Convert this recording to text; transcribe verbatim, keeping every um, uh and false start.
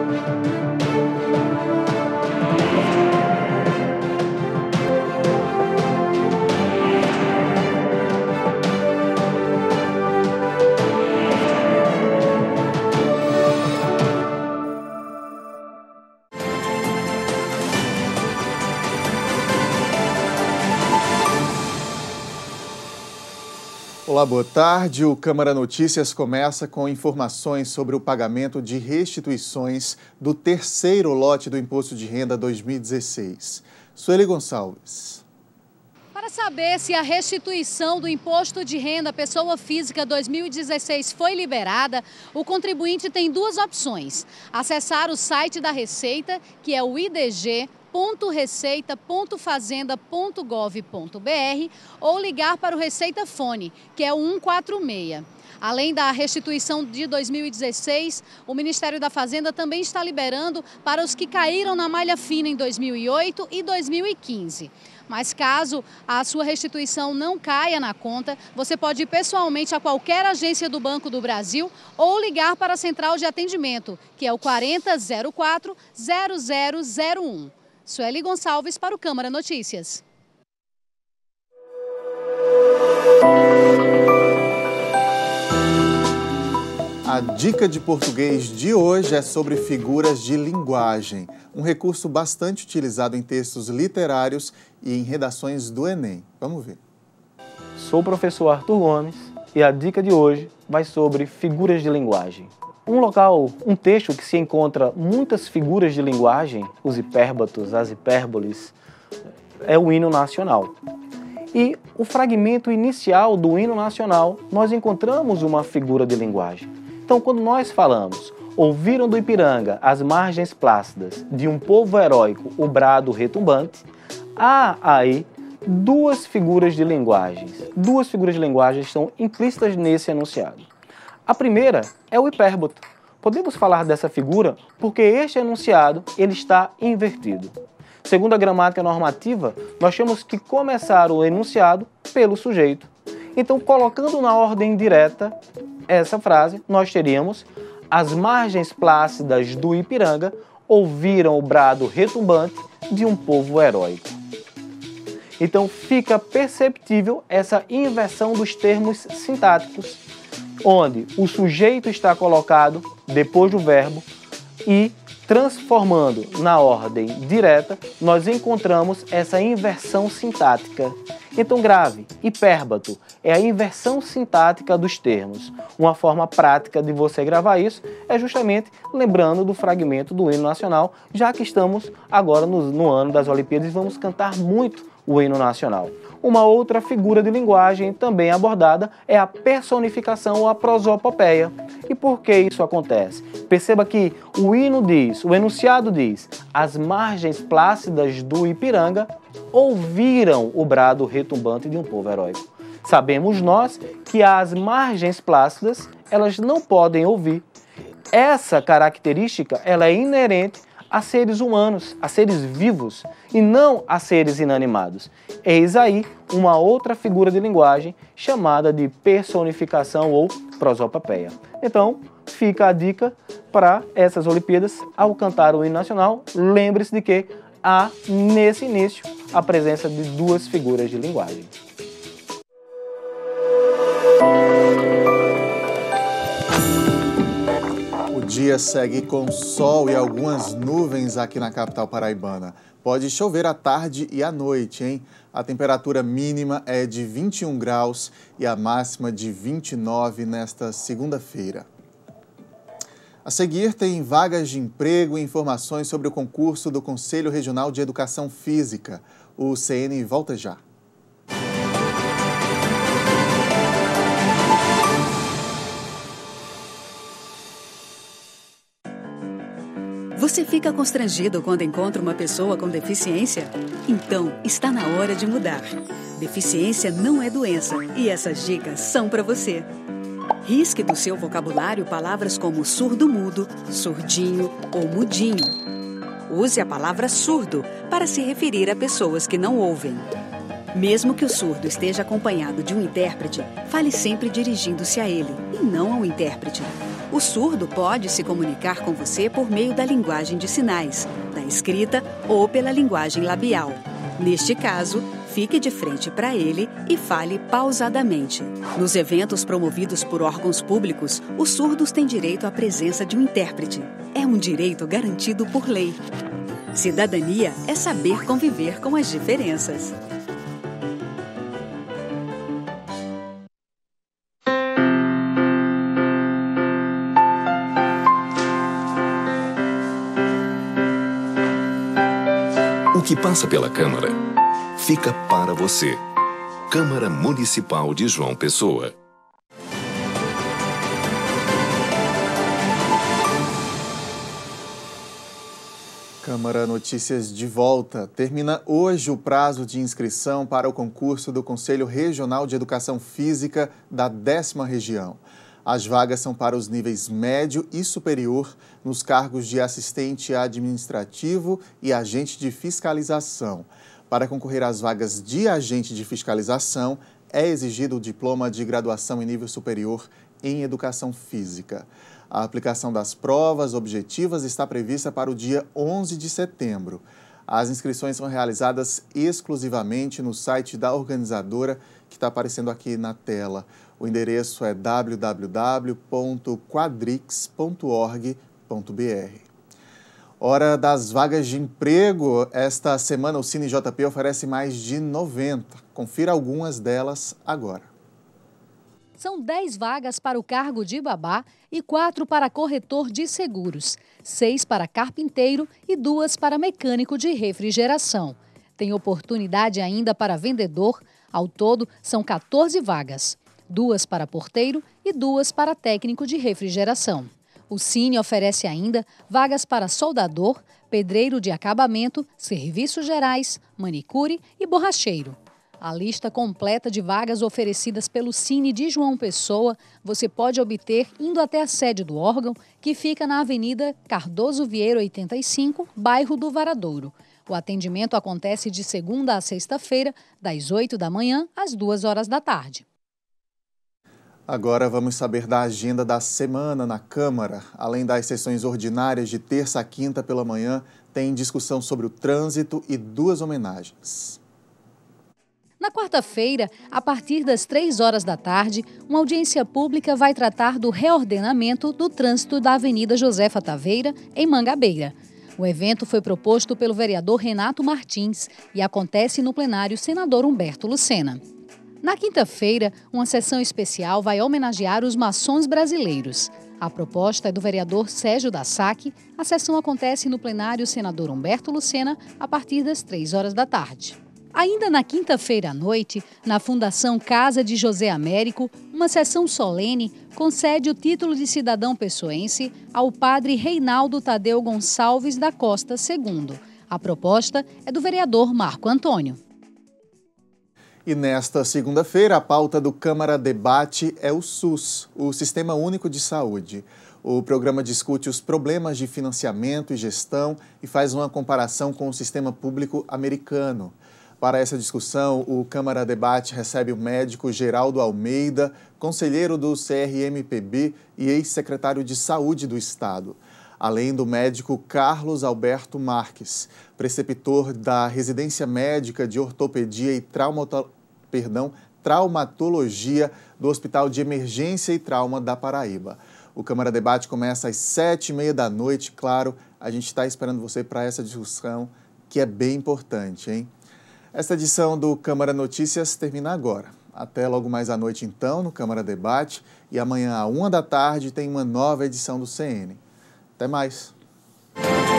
Olá, boa tarde. O Câmara Notícias começa com informações sobre o pagamento de restituições do terceiro lote do Imposto de Renda dois mil e dezesseis. Sueli Gonçalves. Para saber se a restituição do Imposto de Renda Pessoa Física dois mil e dezesseis foi liberada, o contribuinte tem duas opções: acessar o site da Receita, que é o i d g ponto receita ponto fazenda ponto gov ponto br, ou ligar para o Receita Fone, que é o um quatro seis. Além da restituição de dois mil e dezesseis, o Ministério da Fazenda também está liberando para os que caíram na malha fina em dois mil e oito e dois mil e quinze. Mas caso a sua restituição não caia na conta, você pode ir pessoalmente a qualquer agência do Banco do Brasil ou ligar para a central de atendimento, que é o quarenta, zero quatro, zero zero zero um. Sueli Gonçalves para o Câmara Notícias. A dica de português de hoje é sobre figuras de linguagem, um recurso bastante utilizado em textos literários e em redações do Enem. Vamos ver. Sou o professor Arthur Gomes e a dica de hoje vai sobre figuras de linguagem. Um local, um texto que se encontra muitas figuras de linguagem, os hipérbatos, as hipérboles, é o hino nacional. E o fragmento inicial do hino nacional, nós encontramos uma figura de linguagem. Então, quando nós falamos, ouviram do Ipiranga as margens plácidas de um povo heróico, o brado retumbante, há aí duas figuras de linguagens. Duas figuras de linguagem estão implícitas nesse enunciado. A primeira é o hipérbato. Podemos falar dessa figura porque este enunciado ele está invertido. Segundo a gramática normativa, nós temos que começar o enunciado pelo sujeito. Então, colocando na ordem direta essa frase, nós teríamos: as margens plácidas do Ipiranga ouviram o brado retumbante de um povo heróico. Então, fica perceptível essa inversão dos termos sintáticos, onde o sujeito está colocado depois do verbo e, transformando na ordem direta, nós encontramos essa inversão sintática. Então, grave, hipérbato é a inversão sintática dos termos. Uma forma prática de você gravar isso é justamente lembrando do fragmento do hino nacional, já que estamos agora no, no ano das Olimpíadas e vamos cantar muito o hino nacional. Uma outra figura de linguagem também abordada é a personificação ou a prosopopeia. E por que isso acontece? Perceba que o hino diz, o enunciado diz: as margens plácidas do Ipiranga ouviram o brado retumbante de um povo heróico. Sabemos nós que as margens plácidas, elas não podem ouvir. Essa característica, ela é inerente a seres humanos, a seres vivos, e não a seres inanimados. Eis aí uma outra figura de linguagem chamada de personificação ou prosopopeia. Então, fica a dica para essas Olimpíadas. Ao cantar o hino nacional, lembre-se de que há, nesse início, a presença de duas figuras de linguagem. O dia segue com sol e algumas nuvens aqui na capital paraibana. Pode chover à tarde e à noite, hein? A temperatura mínima é de vinte e um graus e a máxima de vinte e nove nesta segunda-feira. A seguir tem vagas de emprego e informações sobre o concurso do Conselho Regional de Educação Física. O C N volta já. Você fica constrangido quando encontra uma pessoa com deficiência? Então, está na hora de mudar. Deficiência não é doença e essas dicas são para você. Risque do seu vocabulário palavras como surdo-mudo, surdinho ou mudinho. Use a palavra surdo para se referir a pessoas que não ouvem. Mesmo que o surdo esteja acompanhado de um intérprete, fale sempre dirigindo-se a ele e não ao intérprete. O surdo pode se comunicar com você por meio da linguagem de sinais, da escrita ou pela linguagem labial. Neste caso, fique de frente para ele e fale pausadamente. Nos eventos promovidos por órgãos públicos, os surdos têm direito à presença de um intérprete. É um direito garantido por lei. Cidadania é saber conviver com as diferenças. O que passa pela Câmara fica para você. Câmara Municipal de João Pessoa. Câmara Notícias de volta. Termina hoje o prazo de inscrição para o concurso do Conselho Regional de Educação Física da décima Região. As vagas são para os níveis médio e superior nos cargos de assistente administrativo e agente de fiscalização. Para concorrer às vagas de agente de fiscalização, é exigido o diploma de graduação em nível superior em educação física. A aplicação das provas objetivas está prevista para o dia onze de setembro. As inscrições são realizadas exclusivamente no site da organizadora, que está aparecendo aqui na tela. O endereço é w w w ponto quadrix ponto org ponto b r. Hora das vagas de emprego. Esta semana o Cine J P oferece mais de noventa. Confira algumas delas agora. São dez vagas para o cargo de babá e quatro para corretor de seguros, seis para carpinteiro e duas para mecânico de refrigeração. Tem oportunidade ainda para vendedor. Ao todo, são quatorze vagas, duas para porteiro e duas para técnico de refrigeração. O Cine oferece ainda vagas para soldador, pedreiro de acabamento, serviços gerais, manicure e borracheiro. A lista completa de vagas oferecidas pelo Cine de João Pessoa você pode obter indo até a sede do órgão, que fica na Avenida Cardoso Vieira oitenta e cinco, bairro do Varadouro. O atendimento acontece de segunda a sexta-feira, das oito da manhã às duas horas da tarde. Agora vamos saber da agenda da semana na Câmara. Além das sessões ordinárias de terça a quinta pela manhã, tem discussão sobre o trânsito e duas homenagens. Na quarta-feira, a partir das três horas da tarde, uma audiência pública vai tratar do reordenamento do trânsito da Avenida Josefa Taveira, em Mangabeira. O evento foi proposto pelo vereador Renato Martins e acontece no plenário senador Humberto Lucena. Na quinta-feira, uma sessão especial vai homenagear os maçons brasileiros. A proposta é do vereador Sérgio da Saque. A sessão acontece no plenário senador Humberto Lucena a partir das três horas da tarde. Ainda na quinta-feira à noite, na Fundação Casa de José Américo, uma sessão solene concede o título de cidadão pessoense ao padre Reinaldo Tadeu Gonçalves da Costa segundo. A proposta é do vereador Marco Antônio. E nesta segunda-feira, a pauta do Câmara Debate é o SUS, o Sistema Único de Saúde. O programa discute os problemas de financiamento e gestão e faz uma comparação com o sistema público americano. Para essa discussão, o Câmara Debate recebe o médico Geraldo Almeida, conselheiro do C R M P B e ex-secretário de Saúde do Estado. Além do médico Carlos Alberto Marques, preceptor da Residência Médica de Ortopedia e Traumato... Perdão, Traumatologia do Hospital de Emergência e Trauma da Paraíba. O Câmara Debate começa às sete e meia da noite. Claro, a gente está esperando você para essa discussão que é bem importante, hein? Esta edição do Câmara Notícias termina agora. Até logo mais à noite, então, no Câmara Debate. E amanhã, à uma da tarde, tem uma nova edição do C N. Até mais.